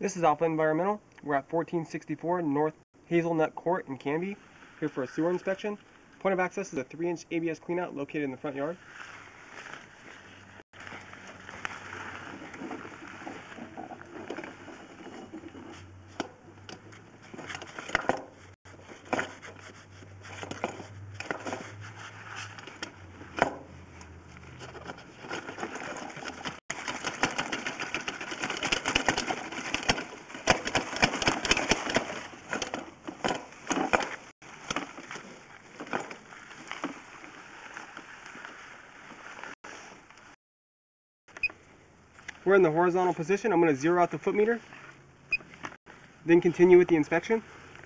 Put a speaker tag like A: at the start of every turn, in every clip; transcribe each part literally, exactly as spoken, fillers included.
A: This is Alpha Environmental. We're at fourteen sixty-four North Hazelnut Court in Canby, here for a sewer inspection. Point of access is a three inch A B S cleanout located in the front yard. We're in the horizontal position. I'm going to zero out the foot meter, then continue with the inspection.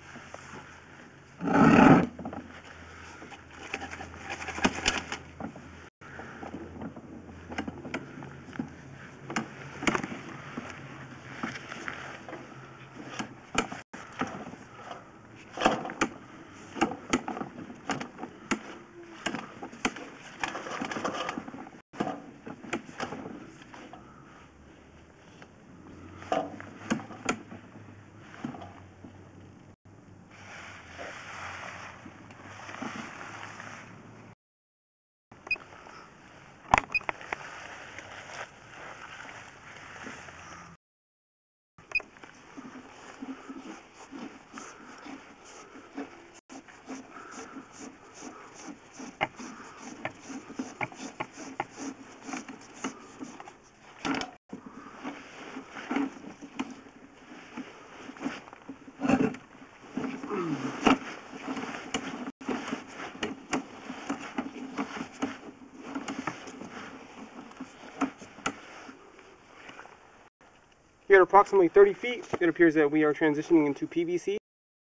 A: Here at approximately thirty feet, it appears that we are transitioning into P V C.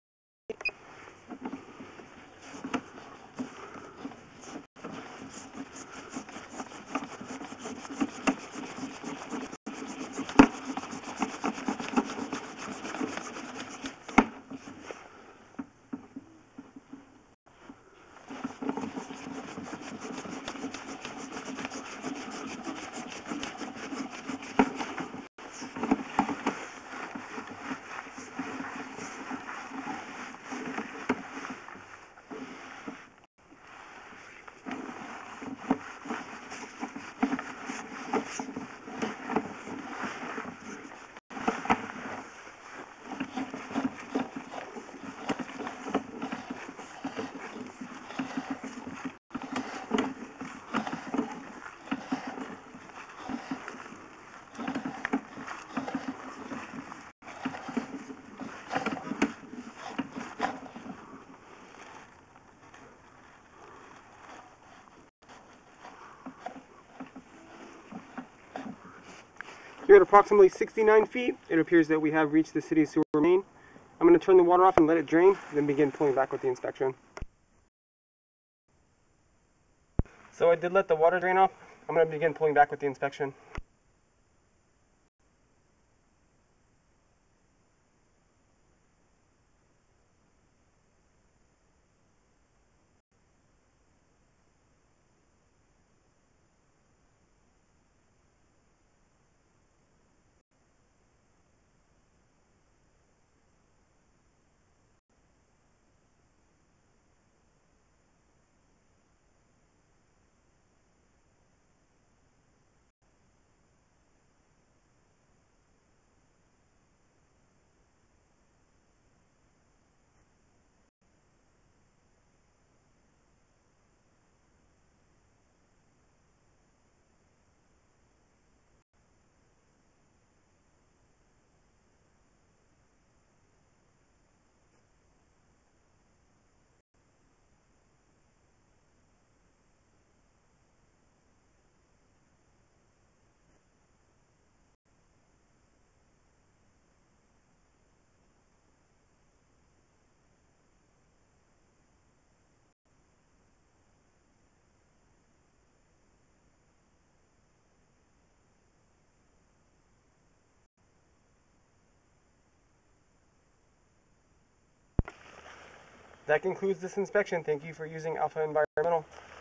A: Here at approximately sixty-nine feet, it appears that we have reached the city sewer main. I'm going to turn the water off and let it drain, then begin pulling back with the inspection. So I did let the water drain off. I'm going to begin pulling back with the inspection. That concludes this inspection. Thank you for using Alpha Environmental.